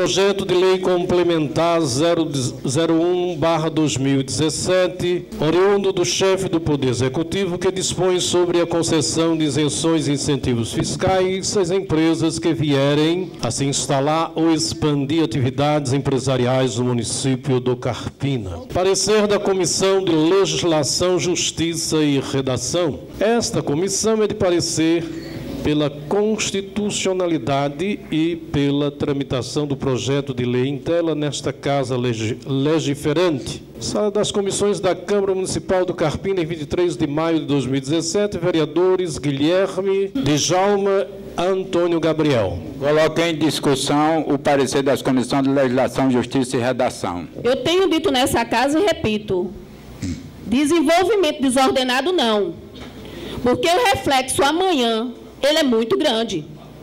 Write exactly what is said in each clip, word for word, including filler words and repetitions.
Projeto de Lei Complementar zero um barra dois mil e dezessete, oriundo do chefe do Poder Executivo, que dispõe sobre a concessão de isenções e incentivos fiscais às empresas que vierem a se instalar ou expandir atividades empresariais no município do Carpina. Parecer da Comissão de Legislação, Justiça e Redação. Esta comissão é de parecer pela constitucionalidade e pela tramitação do projeto de lei em tela nesta Casa Legiferante. Sala das Comissões da Câmara Municipal do Carpina, em vinte e três de maio de dois mil e dezessete, vereadores Guilherme, Djalma, Antônio Gabriel. Coloquei em discussão o parecer das Comissões de Legislação, Justiça e Redação. Eu tenho dito nessa casa e repito, desenvolvimento desordenado não, porque o reflexo amanhã ele é muito grande.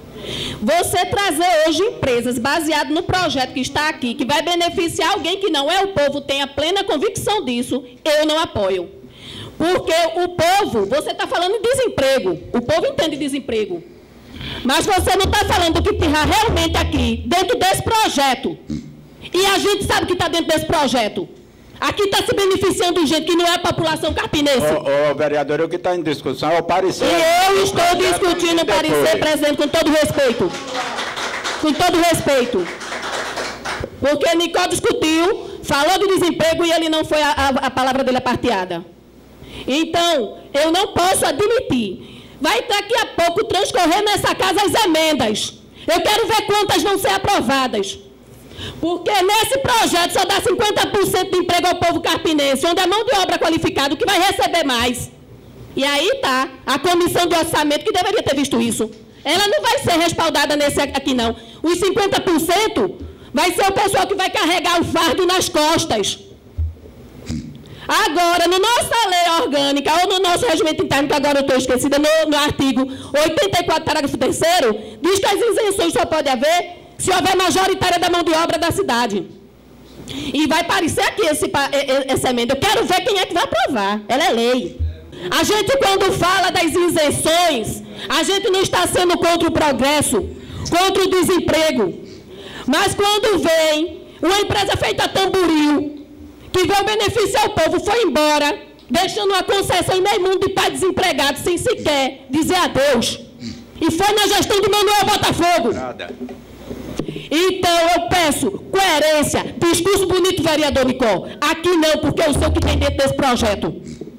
Você trazer hoje empresas baseado no projeto que está aqui, que vai beneficiar alguém que não é o povo, tenha plena convicção disso, eu não apoio. Porque o povo, você está falando de desemprego, o povo entende desemprego, mas você não está falando do que está realmente aqui, dentro desse projeto. E a gente sabe o que está dentro desse projeto. Aqui está se beneficiando gente que não é a população carpinense. Ô, ô, vereador, o que está em discussão é o parecer. E eu estou discutindo o parecer, presidente, com todo respeito. Com todo respeito. Porque Nicole discutiu, falou de desemprego e ele não foi, a, a, a palavra dele aparteada. Então, eu não posso admitir. Vai daqui a pouco transcorrer nessa casa as emendas. Eu quero ver quantas vão ser aprovadas. Porque nesse projeto só dá cinquenta por cento de emprego ao povo carpinense, onde é mão de obra qualificada, que vai receber mais. E aí está a comissão de orçamento que deveria ter visto isso. Ela não vai ser respaldada nesse aqui, não. Os cinquenta por cento vai ser o pessoal que vai carregar o fardo nas costas. Agora, na no nossa lei orgânica, ou no nosso regimento interno, que agora eu estou esquecida, no, no artigo oitenta e quatro, parágrafo terceiro, diz que as isenções só pode haver se houver majoritária da mão de obra da cidade. E vai parecer aqui esse, essa emenda. Eu quero ver quem é que vai aprovar. Ela é lei. A gente, quando fala das isenções, a gente não está sendo contra o progresso, contra o desemprego. Mas quando vem uma empresa feita tamboril, que veio beneficiar o povo, foi embora, deixando uma concessão em meio mundo de pais desempregados, sem sequer dizer adeus. E foi na gestão de Manuel Botafogo. Nada. Então, eu peço coerência, discurso bonito, vereador Nicole. Aqui não, porque eu sei o que tem dentro desse projeto.